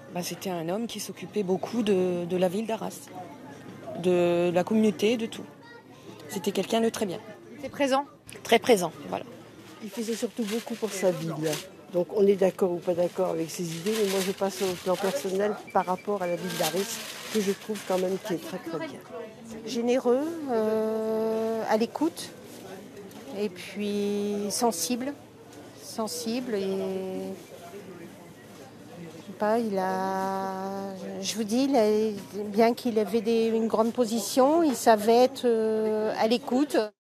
C'était un homme qui s'occupait beaucoup de la ville d'Arras, de la communauté, de tout. C'était quelqu'un de très bien. C'est présent. Très présent, voilà. Il faisait surtout beaucoup pour sa ville. Donc on est d'accord ou pas d'accord avec ses idées, mais moi je passe au plan personnel par rapport à la ville d'Arras, que je trouve quand même qui est très très bien. Généreux, à l'écoute, et puis sensible et je vous dis, bien qu'il avait une grande position, il savait être à l'écoute.